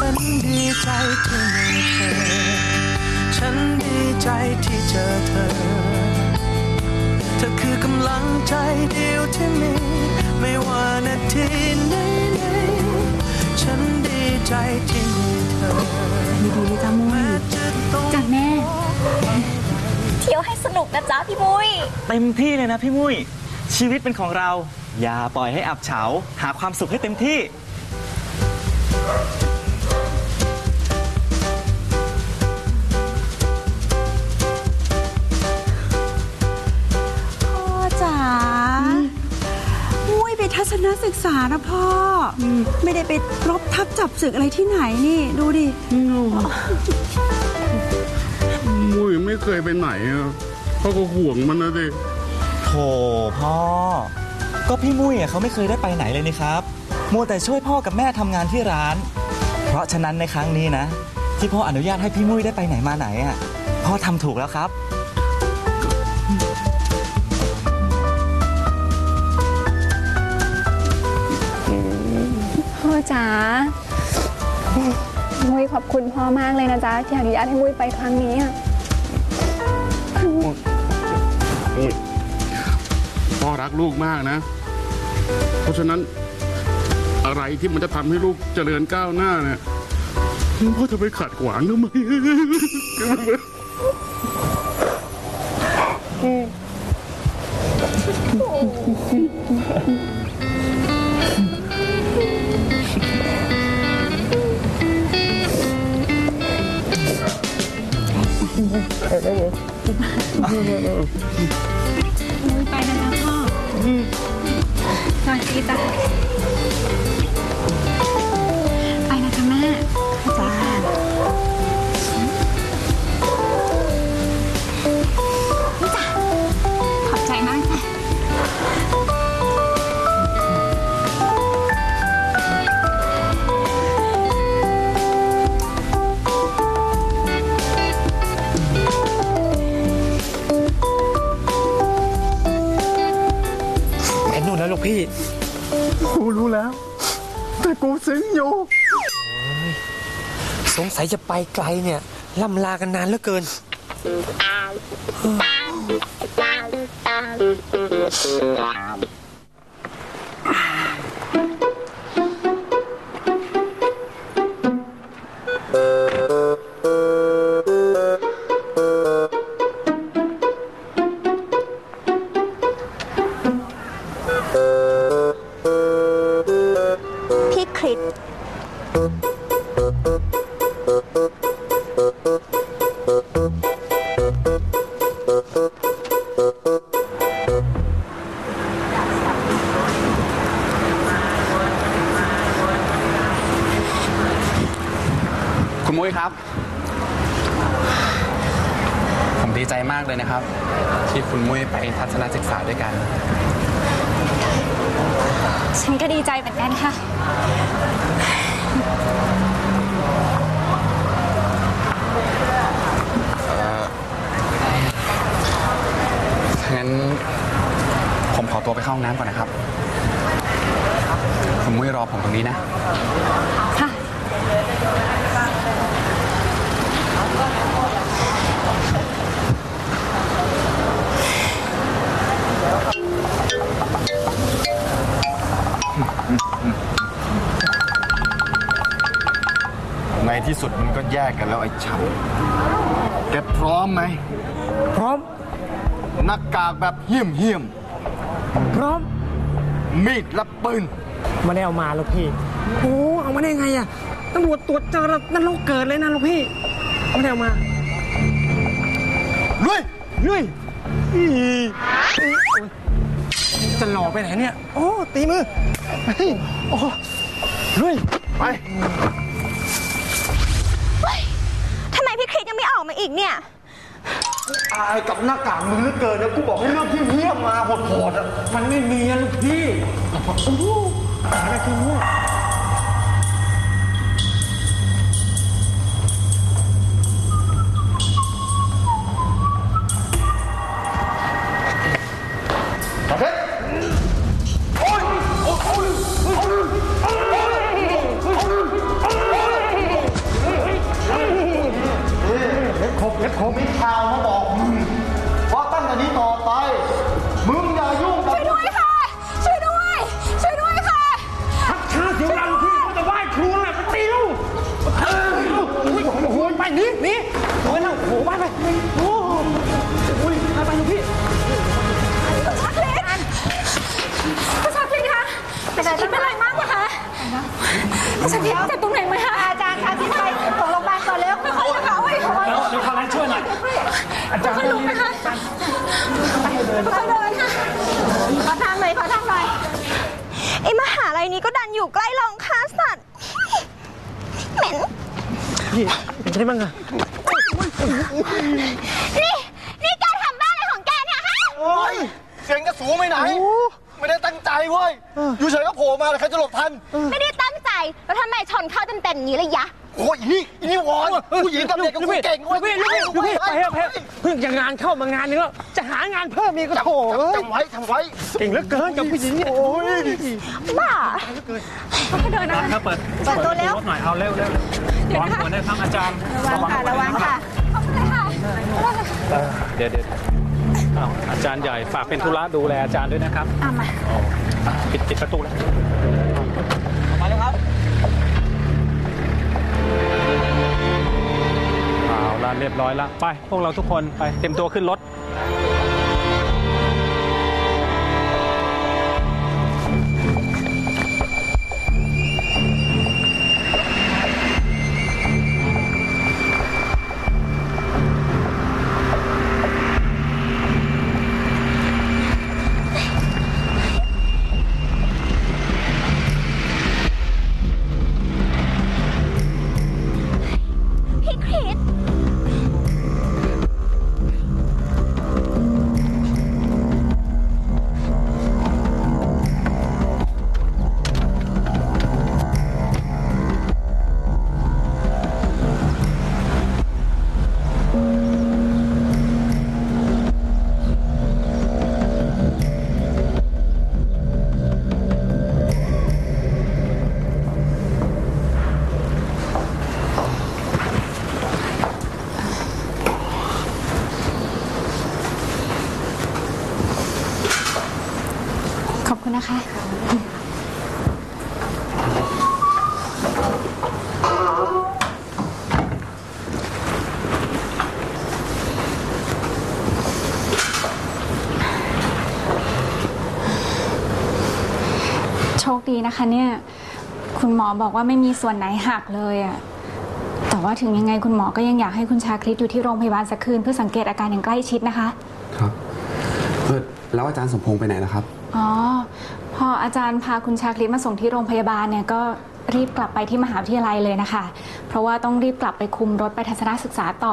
นดีใจที่มีเธอฉันดีใจที่เจอเธอเธอคือกำลังใจเดียวที่มีไม่ว่านาทีไหนๆฉันดีใจที่มีเธอดีๆจ้ามุ้ยจ้าแม่เที่ยวให้สนุกนะจ๊ะพี่มุ้ยเต็มที่เลยนะพี่มุ้ยชีวิตเป็นของเราอย่าปล่อยให้อับเฉาหาความสุขให้เต็มที่พ่อจ๋ามุ้ยไปทัศนศึกษานะพ่อไม่ได้ไปรบทับจับศึกอะไรที่ไหนนี่ดูดิมุ้ยไม่เคยไปไหนพ่อก็ห่วงมันนะดิโถพ่อก็พี่มุ้ยเขาไม่เคยได้ไปไหนเลยนี่ครับมัวแต่ช่วยพ่อกับแม่ทำงานที่ร้านเพราะฉะนั้นในครั้งนี้นะที่พ่ออนุญาตให้พี่มุ้ยได้ไปไหนมาไหนพ่อทำถูกแล้วครับพ่อจ๋ามุ้ยขอบคุณพ่อมากเลยนะจ๊ะที่อนุญาตให้มุ้ยไปครั้งนี้พ่อรักลูกมากนะเพราะฉะนั้นอะไรที่มันจะทำให้ลูกเจริญก้าวหน้าเนี่ยพ่อจะไปขัดขวางทำไมไปนะพ่อสวัสดีจ้ะไปนะจ๊ะแม่จ้านี่จ้ะขอบใจมากจ้ะลูกพี่กูรู้แล้วแต่กูซึ้งอยู่สงสัยจะไปไกลเนี่ยล่ำลากันนานเหลือเกินคุณมุ้ยครับผมดีใจมากเลยนะครับที่คุณมุ้ยไปทัศนศึกษาด้วยกันฉันก็ดีใจเหมือนกันค่ะงั้นผมขอตัวไปเข้าห้องน้ำก่อนนะครับคุณมุ้ยรอผมตรงนี้นะค่ะในที่สุดมันก็แยกกันแล้วไอ้ฉันแกพร้อมไหมพร้อมหน้ากากแบบเหี้ยมพร้อมมีดและปืนไม่ได้เอามาลูกพี่โอ้เอามาได้ไงอะตำรวจตรวจเจอแล้วนั่นโลกเกิดเลยนะลูกพี่ไม่ได้เอามาลุยจะหล่อไปไหนเนี่ยโอ้ตีมือโอ้ลุยไปทำไมพี่คริสยังไม่ออกมาอีกเนี่ยอายกับหน้ากากมึงเหลือเกินนะกูบอกให้เลือกที่เหี้ยมมาโหดอ่ะมันไม่มีนะลูกพี่โอ้โหอะไรคือมั่วชาคริตเจ็บตรงไหนไหมคะอาจารย์ชาคริตไปส่งโรงพยาบาลก่อนเร็วไม่ค่อยจะเขาเดี๋ยวเขาไล่ช่วยหน่อยอาจารย์ค่อยลุกนะคะค่อยเดินค่ะขอทางหน่อยไอ้มหาลัยนี้ก็ดันอยู่ใกล้โรงฆ่าสัตว์เหม็นนี่เป็นไงบ้างอะนี่แกทำบ้าอะไรของแกเนี่ยฮะโอ้ยเสียงจะสูงไปไหนไม่ได้ตั้งใจเว้ยอยู่เฉยก็โผล่มาแล้วใครจะหลบทันไม่ได้ตั้งใจแล้วทำไมชนเข้าเต็มๆอย่างนี้เลยยะโอ้ยนี่วอนผู้หญิงกับเด็กกับผู้เก่งเว้ยพี่ไปเถอะเพิ่งจะงานเข้ามางานนึงแล้วจะหางานเพิ่มมีก็โถทำไว้เก่งเหลือเกินกับผู้หญิงโอ้ยบ้าเขาเดินนะเปิดตัวเร็วหน่อยเอาเร็วเดี๋ยวนะคะได้ครับอาจารย์ระวังค่ะขอบคุณค่ะเดี๋ยวอาจารย์ใหญ่ฝากเป็นธุระดูแลอาจารย์ด้วยนะครับมาปิดประตูแล้วมาเลยครับเอาละเรียบร้อยแล้วไปพวกเราทุกคนไปเต็มตัวขึ้นรถขอบคุณนะคะโชคดีนะคะเนี่ยคุณหมอบอกว่าไม่มีส่วนไหนหักเลยอะแต่ว่าถึงยังไงคุณหมอก็ยังอยากให้คุณชาคริตอยู่ที่โรงพยาบาลสักคืนเพื่อสังเกตอาการอย่างใกล้ชิดนะคะครับแล้วอาจารย์สมพงษ์ไปไหนล่ะครับอ๋อพออาจารย์พาคุณชาคริตมาส่งที่โรงพยาบาลเนี่ยก็รีบกลับไปที่มหาวิทยาลัยเลยนะคะเพราะว่าต้องรีบกลับไปคุมรถไปทัศนศึกษาต่อ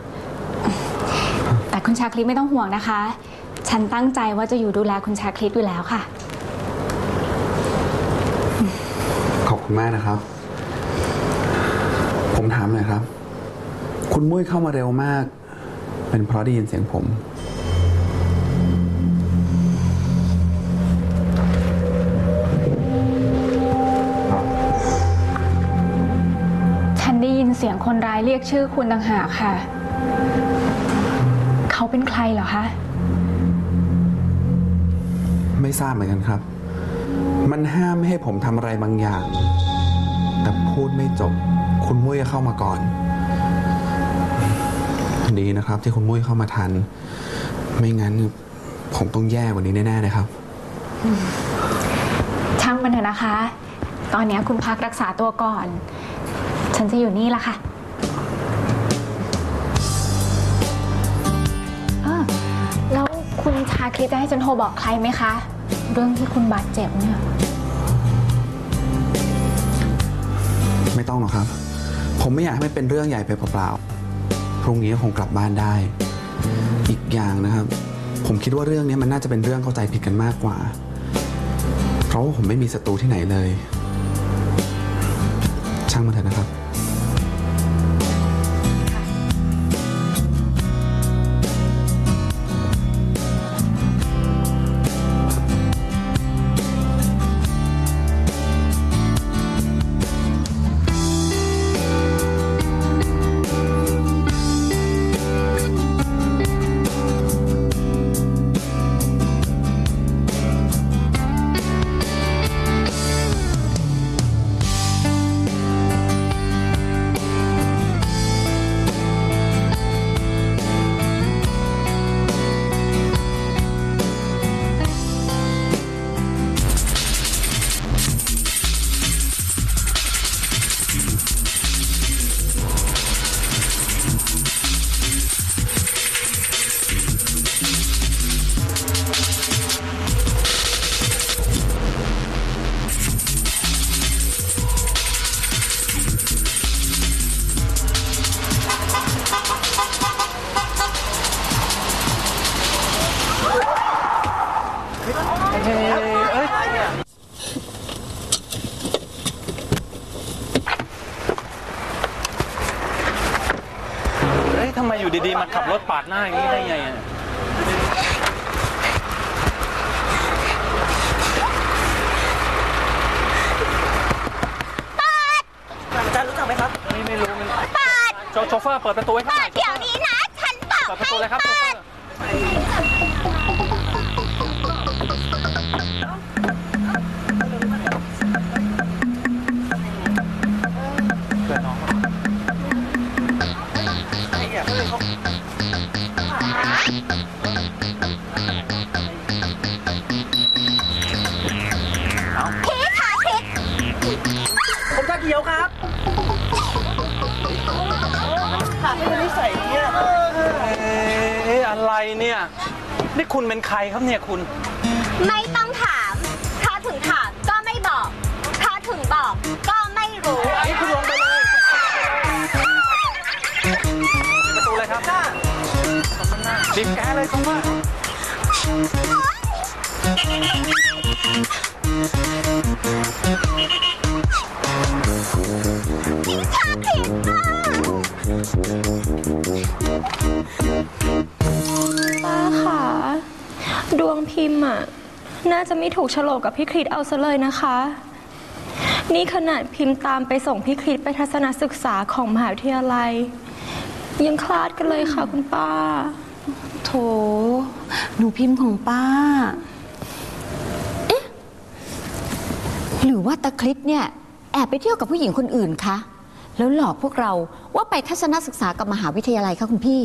แต่คุณชาคริตไม่ต้องห่วงนะคะฉันตั้งใจว่าจะอยู่ดูแลคุณชาคริตอยู่แล้วค่ะขอบคุณมากนะครับผมถามหน่อยครับคุณมุ้ยเข้ามาเร็วมากเป็นเพราะได้ยินเสียงผมได้ยินเสียงคนร้ายเรียกชื่อคุณต่างหากค่ะเขาเป็นใครเหรอคะไม่ทราบเหมือนกันครับมันห้ามไม่ให้ผมทำอะไรบางอย่างแต่พูดไม่จบคุณมุ้ยเข้ามาก่อนดีนะครับที่คุณมุ้ยเข้ามาทันไม่งั้นผมต้องแย่กว่านี้แน่ๆเลยครับช่างมันเถอะนะคะตอนนี้คุณพักรักษาตัวก่อนฉันจะอยู่นี่ละค่ะแล้วคุณชาคริตจะให้ฉันโทรบอกใครไหมคะเรื่องที่คุณบาดเจ็บเนี่ยไม่ต้องหรอกครับผมไม่อยากให้มันเป็นเรื่องใหญ่ไปเปล่าๆพรุ่งนี้คงกลับบ้านได้อีกอย่างนะครับผมคิดว่าเรื่องนี้มันน่าจะเป็นเรื่องเข้าใจผิดกันมากกว่าเพราะว่าผมไม่มีศัตรูที่ไหนเลยช่างมันเถอะนะครับทำไมอยู่ดีๆมาขับรถปาดหน้าอย่างนี้ได้ไงอะอาจารย์รู้จักไหมครับไม่รู้มันโชเฟอร์เปิดประตูให้เขาหน่อยเดี๋ยวนี้นะฉันบอกให้เปิดประตูเลยครับโชเฟอร์ผมชาเขียวครับขาไม่ได้ใส่เนี่ยอะไรเนี่ยนี่คุณเป็นใครครับเนี่ยคุณไม่ต้องถามถ้าถึงถามก็ไม่บอกถ้าถึงบอกก็ไม่รู้นี่คุณลงไปเลยประตูเลยครับบีบแกเลยคุณว่าป้าค่ะดวงพิมพ์อ่ะน่าจะไม่ถูกโฉลกกับพี่คริสเอาซะเลยนะคะนี่ขนาดพิมพ์ตามไปส่งพี่คริสไปทัศนศึกษาของมหาวิทยาลัยยังคลาดกันเลยค่ะคุณป้าโถหนูพิมพ์ของป้าเอ๊ะหรือว่าตะคริสเนี่ยแอบไปเที่ยวกับผู้หญิงคนอื่นคะแล้วหลอกพวกเราว่าไปทัศนศึกษากับมหาวิทยาลัยคะคุณพี่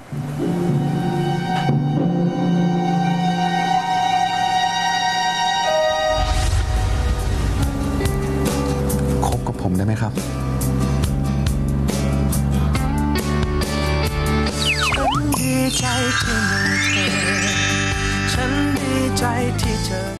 คบกับผมได้ไหมครับฉันดีใจที่มีเธอฉันดีใจที่เธอ